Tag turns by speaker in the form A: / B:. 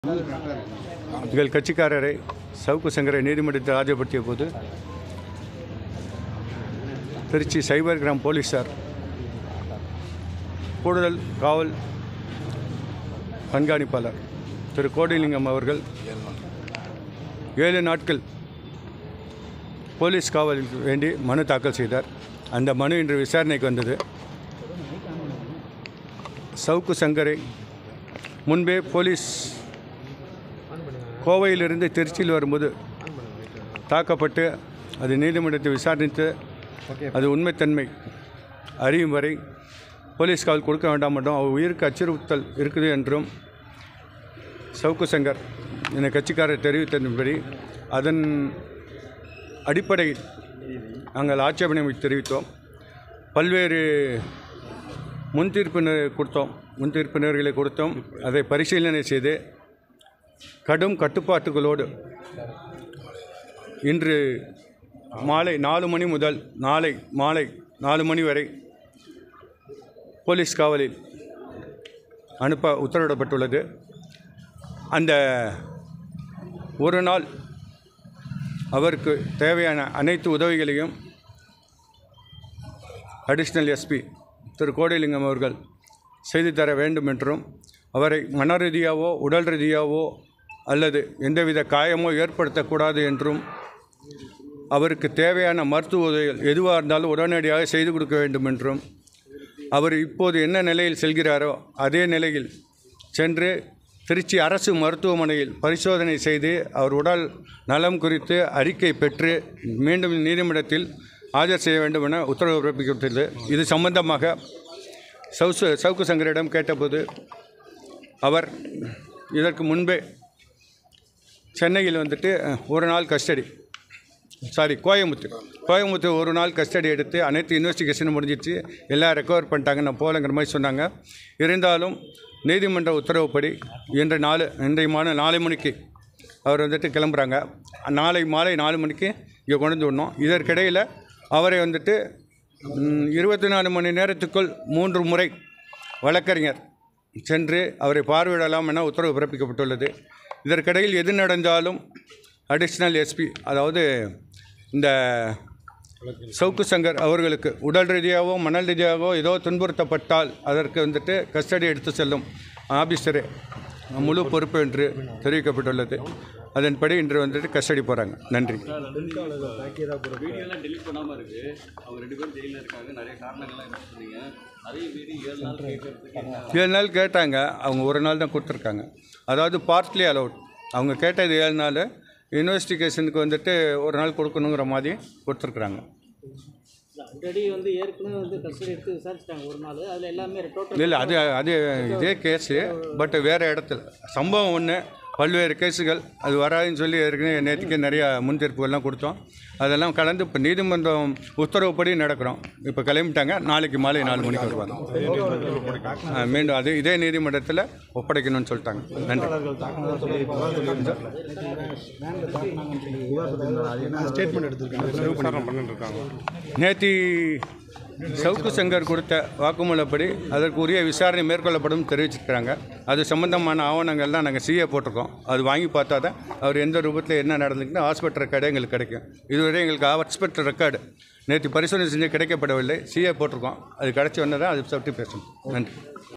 A: எங்கள் கட்சிக்காரரை சவுக்கு சங்கரை நீதிமன்றத்தில் ஆஜர்படுத்திய போது திருச்சி சைபர் கிராம் போலீஸார் கூடுதல் காவல் கண்காணிப்பாளர் திரு கோடிலிங்கம் அவர்கள் 7 நாட்கள் போலீஸ் காவலுக்கு வேண்டி மனு தாக்கல் செய்தார். அந்த மனு இன்று விசாரணைக்கு வந்தது. சவுக்கு சங்கரை முன்பே போலீஸ் கோவையிலிருந்து திருச்சியில் வரும்போது தாக்கப்பட்டு அது நீதிமன்றத்தை விசாரித்து அது உண்மைத்தன்மை அறியும் வரை போலீஸ் காவல் கொடுக்க வேண்டாம் என்றும் அவர் உயிருக்கு அச்சுறுத்தல் இருக்குது என்றும் சவுக்கு சங்கர் இந்த கட்சிக்காரர் தெரிவித்ததன்படி அதன் அடிப்படையில் நாங்கள் ஆட்சேபனை தெரிவித்தோம். பல்வேறு முன்தீர்ப்பினர்களை கொடுத்தோம். அதை பரிசீலனை செய்து கடும் கட்டுப்பாட்டுகளோடு இன்று மாலை 4 மணி முதல் நாளை மாலை 4 மணி வரை போலீஸ் காவலில் அனுப்ப உத்தரவிடப்பட்டுள்ளது. அந்த ஒரு நாள் அவருக்கு தேவையான அனைத்து உதவிகளையும் அடிஷ்னல் எஸ்பி திரு கோடிலிங்கம் அவர்கள் செய்து தர வேண்டும் என்றும் அவரை மன ரீதியாவோ உடல் ரீதியாவோ அல்லது எந்தவித காயமோ ஏற்படுத்தக்கூடாது என்றும் அவருக்கு தேவையான மருத்துவ உதவிகள் எதுவாக இருந்தாலும் உடனடியாக செய்து கொடுக்க வேண்டும் என்றும் அவர் இப்போது என்ன நிலையில் செல்கிறாரோ அதே நிலையில் சென்று திருச்சி அரசு மருத்துவமனையில் பரிசோதனை செய்து அவர் உடல் நலம் குறித்து அறிக்கை பெற்று மீண்டும் நீதிமன்றத்தில் ஆஜர் செய்ய வேண்டும் என உத்தரவு பிறப்பிக்கப்பட்டது. இது சம்பந்தமாக சவுக்கு சங்கரிடம் கேட்டபோது அவர் இதற்கு முன்பே சென்னையில் ஒரு நாள் கஸ்டடி கோயம்புத்தூர் ஒரு நாள் கஸ்டடி எடுத்து அனைத்து இன்வெஸ்டிகேஷனும் முடிஞ்சிச்சு, எல்லாம் ரெக்கவர் பண்ணிட்டாங்க, நான் போகலங்கிற மாதிரி சொன்னாங்க. இருந்தாலும் நீதிமன்ற உத்தரவுப்படி இன்றைய மாலை 4 மணிக்கு அவர் கிளம்புறாங்க. நாளை மாலை 4 மணிக்கு இங்கே கொண்டு வந்து விடணும். இதற்கிடையில் அவரை 24 மணி நேரத்துக்குள் 3 முறை வழக்கறிஞர் சென்று அவரை பார்வையிடலாம் என உத்தரவு பிறப்பிக்கப்பட்டுள்ளது. இதற்கிடையில் எது நடந்தாலும் அடிஷ்னல் எஸ்பி அதாவது இந்த சவுக்கு சங்கர் அவர்களுக்கு உடல் ரீதியாகவோ மணல் ரீதியாகவோ ஏதோ துன்புறுத்தப்பட்டால் அதற்கு கஸ்டடி எடுத்து செல்லும் ஆபீஸரே முழு பொறுப்பு என்று தெரிவிக்கப்பட்டுள்ளது. அதன்படி இன்று கஸ்டடி போகிறாங்க. நன்றி. 7 நாள் கேட்டாங்க, அவங்க ஒரு நாள் தான் கொடுத்துருக்காங்க. அதாவது பார்ட்லி அலவுட். அவங்க கேட்டது 7 நாள், இன்வெஸ்டிகேஷனுக்கு ஒரு நாள் கொடுக்கணுங்கிற மாதிரி கொடுத்துருக்குறாங்க. இல்லை அது இதே கேஸு, பட் வேறு இடத்துல சம்பவம் ஒன்று, பல்வேறு கேஸுகள் அது வராதுன்னு சொல்லி ஏற்கனவே நேற்றுக்கே நிறையா முன்தீர்ப்புகள்லாம் கொடுத்தோம். அதெல்லாம் கலந்து இப்போ நீதிமன்றம் உத்தரவுப்படி நடக்கிறோம். இப்போ கிளம்பிட்டாங்க. நாளைக்கு மாலை 4 மணிக்கு வருவாங்க. மீண்டும் இதே நீதிமன்றத்தில் ஒப்படைக்கணும்னு சொல்லிட்டாங்க. நன்றி. நேற்று சவுக்கு சங்கர் கொடுத்த வாக்குமூலப்படி அதற்குரிய விசாரணை மேற்கொள்ளப்படும் தெரிவிச்சிருக்கிறாங்க. அது சம்பந்தமான ஆவணங்கள்லாம் நாங்கள் சிஏ போட்டிருக்கோம். அது வாங்கி பார்த்தா தான் அவர் எந்த ரூபத்தில் என்ன நடந்துக்குன்னு ஹாஸ்பிட்டல் ரெக்கார்டு எங்களுக்கு கிடைக்கும். இதுவரை எங்களுக்கு ஹாஸ்பிட்டல் ரெக்கார்டு நேற்று பரிசோதனை செஞ்சு கிடைக்கப்படவில்லை. சிஏ போட்டிருக்கோம். அது கிடச்சி வந்தால் தான் அது பற்றி பேசணும். நன்றி.